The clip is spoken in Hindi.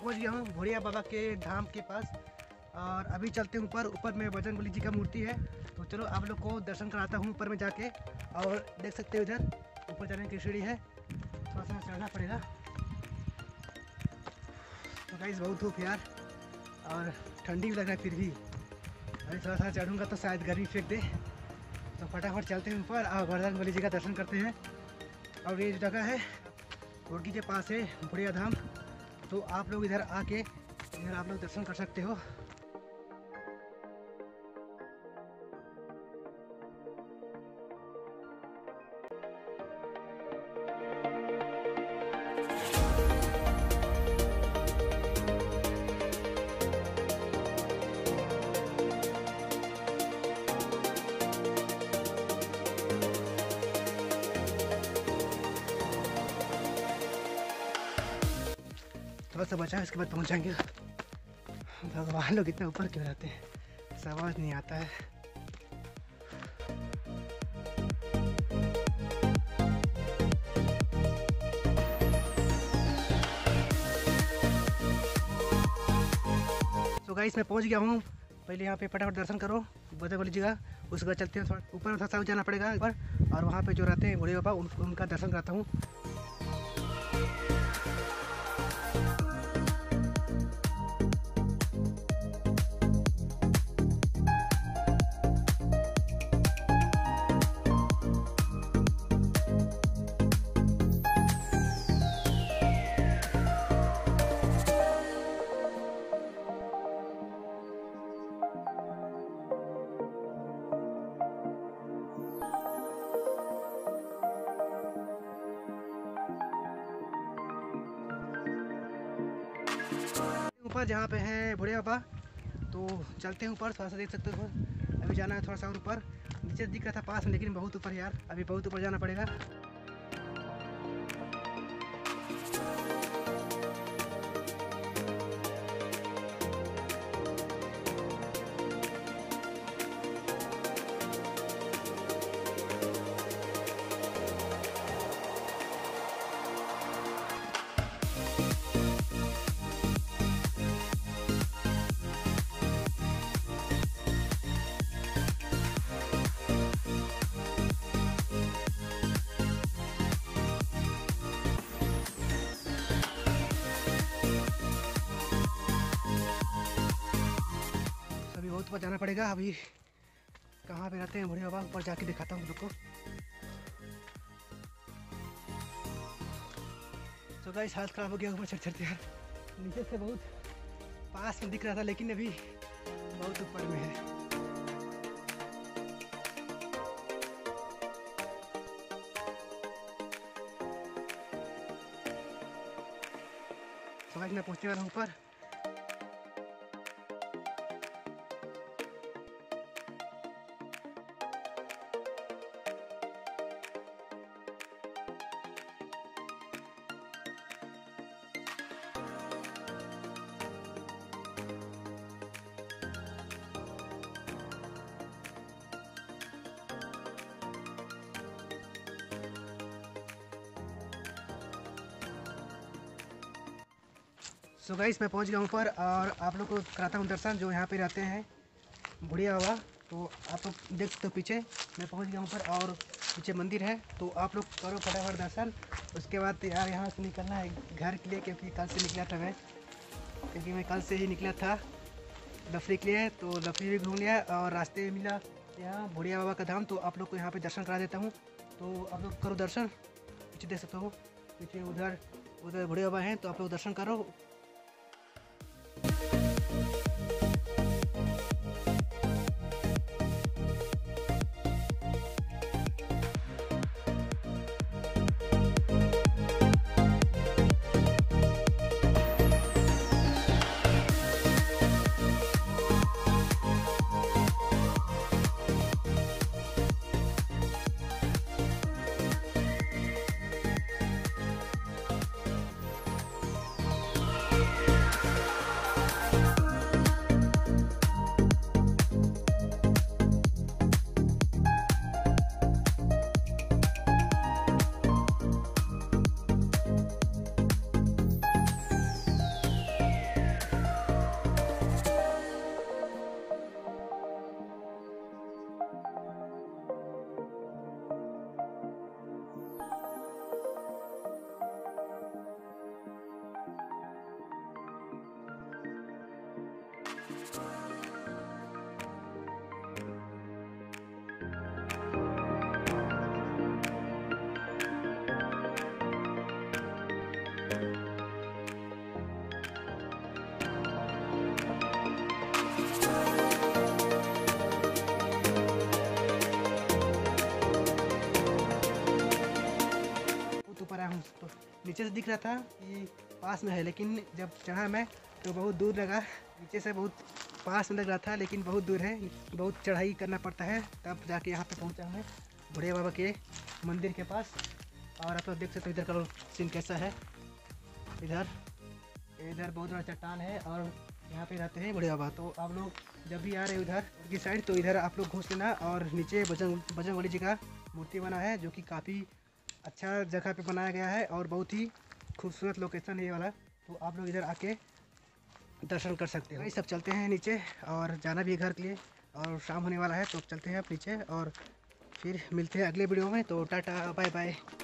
पहुंच गया हूँ भोड़िया बाबा के धाम के पास और अभी चलते हैं ऊपर। ऊपर में बजरंगबली जी का मूर्ति है, तो चलो आप लोग को दर्शन कराता हूँ ऊपर में जाके। और देख सकते हो इधर ऊपर जाने की सीढ़ी है, थोड़ा सा चढ़ना पड़ेगा। तो गाइस बहुत धूप यार और ठंडी भी लग रहा है, फिर भी अभी थोड़ा सा चढ़ूँगा तो शायद गर्मी फेंक दे। तो फटाफट चलते हैं ऊपर और बजरंगबली जी का दर्शन करते हैं। और ये जो जगह है रोडकी के पास है भोड़िया धाम, तो आप लोग इधर आके इधर आप लोग दर्शन कर सकते हो। थोड़ा सा बचा है, इसके बाद पहुंच जाएंगे। भगवान लोग इतना ऊपर क्यों रहते हैं, समझ नहीं आता है। तो गाइस मैं पहुंच गया हूँ। पहले यहाँ पे फटाफट दर्शन करो बजरंगबली जी का, उसके बाद चलते हैं थोड़ा ऊपर, थोड़ा सा जाना पड़ेगा ऊपर। और वहाँ पे जो रहते हैं भोले बाबा उनका दर्शन कराता हूँ। ऊपर जहाँ पे हैं भोले बाबा, तो चलते हैं ऊपर। थोड़ा सा देख सकते हो अभी जाना है थोड़ा सा और ऊपर। नीचे दिख रहा था पास में, लेकिन बहुत ऊपर यार, अभी बहुत ऊपर जाना पड़ेगा। बहुत ऊपर जाना पड़ेगा। अभी कहाँ पे रहते हैं भोले बाबा, ऊपर जाके दिखाता हूँ लोग को। तो गाइस हालत खराब हो गया ऊपर चढ़ते यार। नीचे से बहुत पास में दिख रहा था, लेकिन अभी बहुत ऊपर में है। तो गाइस मैं पहुँचने वाला हूँ ऊपर। सो गाइस मैं पहुंच गया हूँ ऊपर और आप लोग को कराता हूँ दर्शन जो यहाँ पे रहते हैं भोड़िया बाबा। तो आप लोग देख सकते हो पीछे मैं पहुंच गया हूँ ऊपर और पीछे मंदिर है, तो आप लोग करो फटाफट दर्शन। उसके बाद यार यहाँ से निकलना है घर के लिए, क्योंकि कल से निकला था मैं कल से ही निकला था लफरी के लिए। तो लफरी भी घूम लिया और रास्ते में मिला यहाँ भोड़िया बाबा का धाम, तो आप लोग को यहाँ पर दर्शन करा देता हूँ। तो आप लोग करो दर्शन। पीछे देख सकते हो पीछे उधर भोड़िया बाबा हैं, तो आप लोग दर्शन करो। ऊपर आया हूँ तो नीचे से दिख रहा था कि पास में है, लेकिन जब चढ़ा मैं तो बहुत दूर लगा। नीचे से बहुत पास में लग रहा था लेकिन बहुत दूर है, बहुत चढ़ाई करना पड़ता है, तब जाके यहाँ पे पहुँचा मैं बुढ़िया बाबा के मंदिर के पास। और आप लोग देख सकते हो इधर का सीन कैसा है। इधर बहुत बड़ा चट्टान है और यहाँ पे रहते हैं बुढ़िया बाबा। तो आप लोग जब भी आ रहे हो इधर की साइड तो इधर आप लोग घुस लेना। और नीचे बजरंगबली जी का मूर्ति बना है जो कि काफ़ी अच्छा जगह पे बनाया गया है और बहुत ही खूबसूरत लोकेशन है ये वाला। तो आप लोग इधर आके दर्शन कर सकते हो। सब चलते हैं नीचे और जाना भी है घर के लिए और शाम होने वाला है, तो चलते हैं अब नीचे और फिर मिलते हैं अगले वीडियो में। तो टाटा बाय बाय।